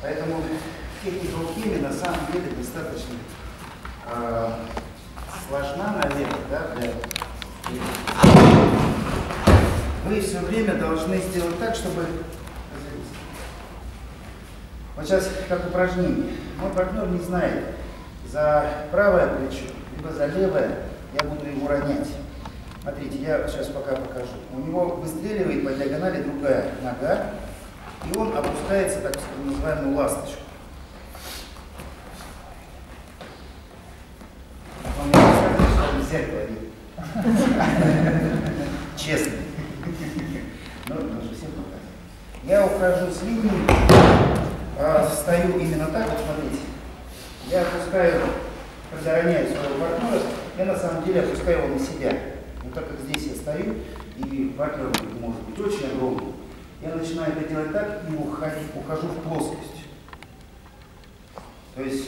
Поэтому техника укими на самом деле достаточно сложна, наверное, да, Вы все время должны сделать так, чтобы... Вот сейчас как упражнение. Мой партнер не знает, за правое плечо, либо за левое я буду его ронять. Смотрите, я сейчас пока покажу. У него выстреливает по диагонали другая нога, и он опускается, так называемую ласточку. Он мне рассказывает, что он в зеркало видит. Честно. Ну, нужно всем показать. Я ухожу с линии, стою именно так, вот смотрите. Я опускаю, когда роняю своего партнера, я на самом деле опускаю его на себя. Но так как здесь я стою, и партнер может быть очень огромный, я начинаю это делать так и ухожу в плоскость. То есть,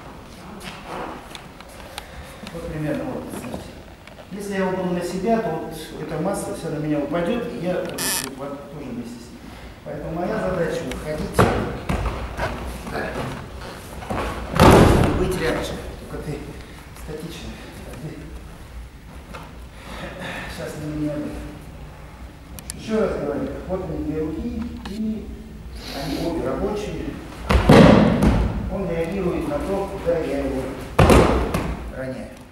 вот примерно вот, смотрите. Если я упаду на себя, то вот эта масса вся на меня упадет, и я тоже вместе с ним. Поэтому моя задача уходить, да, быть рядом, только ты статично. Сейчас на меня. Еще раз говорю, вот они две руки, и они обе рабочие. Он реагирует на то, куда я его роняю.